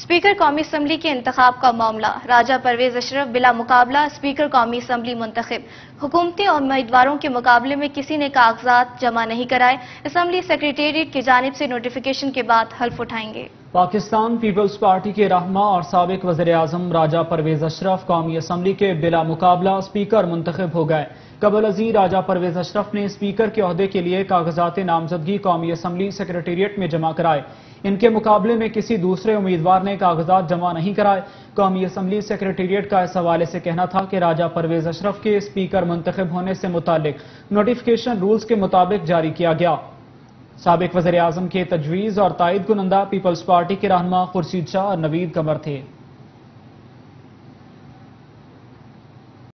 Speaker कौमी assembly के इंतखाब का मामला। राजा परवेज अशरफ बिला मुकाबला स्पीकर कौमी असम्बली मुंतखब। हुकूमती उम्मीदवारों के मुकाबले में किसी ने कागजात जमा नहीं कराए। असम्बली सेक्रेटेरिएट की जानिब से नोटिफिकेशन के बाद हल्फ उठाएंगे। पाकिस्तान पीपल्स पार्टी के रहनुमा और साबिक वज़ीर आज़म राजा परवेज अशरफ कौमी असम्बली के बिला मुकाबला स्पीकर मुंतखब हो गए। कबल अज़ीर राजा परवेज अशरफ ने स्पीकर के ओहदे के लिए कागजात नामजदगी कौमी असम्बली सेक्रेटेरिएट में जमा कराए। इनके मुकाबले में किसी दूसरे उम्मीदवार ने कागजात जमा नहीं कराए। कौमी असम्बली सेक्रेटेरिएट का इस हवाले से कहना था कि राजा परवेज अशरफ के स्पीकर मुंतखब होने से मुतालिक नोटिफिकेशन रूल्स के मुताबिक जारी किया गया। साबिक वज़ीर आज़म के तजवीज़ और तायद कुनंदा पीपल्स पार्टी के रहनुमा खुर्शीद शाह और नवीद कमर थे।